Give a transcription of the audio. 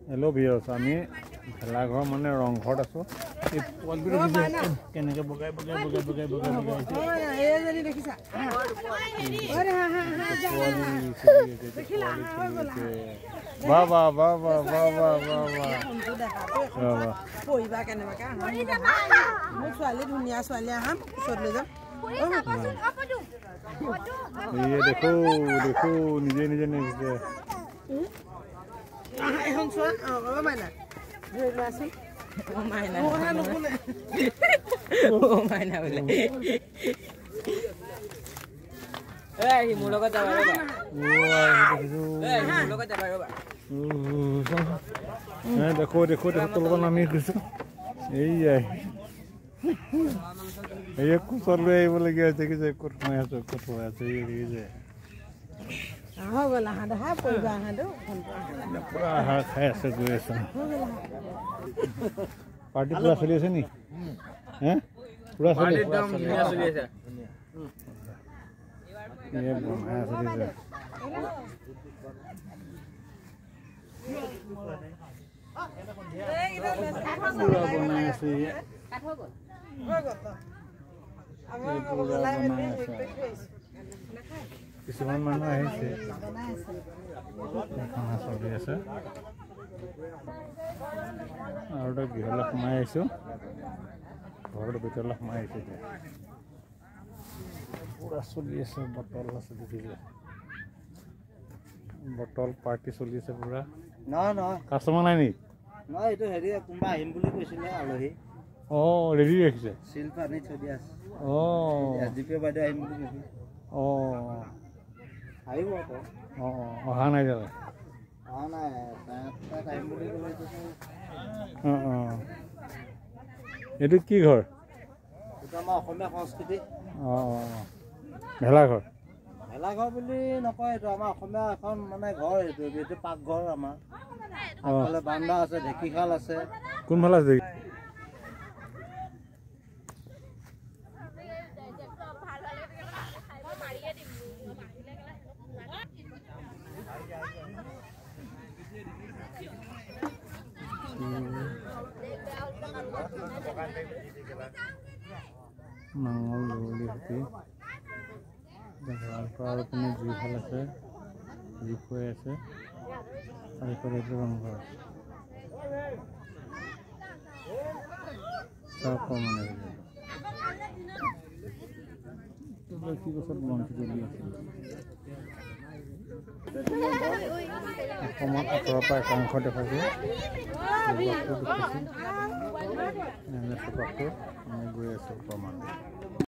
hello viewers আমি ভেলাঘৰ মানে ৰংঘৰত আছো এই পোৱালবিটো কেনেকৈ বগাই বগাই বগাই বগাই বগাই বগাই এই জনি দেখিছা ওরে হা হা হা দেখিলা বাহ বাহ বাহ বাহ বাহ বাহ বাহ বাহ পইবা কেনেবাকা মোৰ ছোৱালী ধুনীয়া ছোৱালী আহাম ওচৰত লৈ যাম ये देखो देखो निजे निजे निजे এখন চোৱা অ মাইনা ধৰি লোৱাছি অ মাইনা অ মাইনা বোলে এই মোৰ লগত যাবা ৰবা এই মোৰ লগত যাবা ৰবা देखो देखो देखो तलवा नामी গৈছে এই আই ये कुसरले बोले गया थे कि जे कुरमाय আছে কুরমায় আছে এই যে हो गला हां हा पइबा हां दो पूरा हा खाय আছে গৈ আছে पार्टी पूरा चली আছে নি हैं पूरा चली एकदम दुनिया चली আছে ये बनाया चली আছে पूरा बनाया আছে काट हो गल কিছুমান মানুহ আহিছে খানা চলি আছে আৰু এটা গৃহলৈ সোমাই আহিছোঁ ঘৰৰ ভিতৰলৈ সোমাই আহিছোঁ পুৰা চলি আছে বটল আছে দেখিছে বটল পাৰ্টি চলি আছে পুৰা কাষ্টমাৰ নাই নেকি এইটো হেৰি কোনোবা আহিম বুলি কৈছিলে আলহী ৰেডি ৰাখিছে চিল পানী থৈ দিয়া আছে এছডিপি বাইদেউ আহিম বুলি কৈছে আহিব আকৌ অহা নাই দাদা অহা নাই তাত আহিম বুলি কৈছে এইটো কি ঘৰ এইটো আমাৰ অসমীয়া সংস্কৃতি ভেলাঘৰ ভেলাঘৰ বুলি নকয় এইটো আমাৰ অসমীয়া এখন মানে ঘৰ এইটো পাকঘৰ আমাৰ আগফালে বান্দা আছে ঢেঁকীশাল আছে কোনফালে আছে নাঙল দৌলি হতি আৰু পিনে জুইশাল আছে জুই খুৱাই আছে আৰু এইফালে ৰংঘৰ মানে কি গছত বন্তি জ্বলি আছে অসমত আঁতৰৰ পৰা একাংশ দেখাইছোঁ আমি গৈ আছোঁ প্ৰমাণ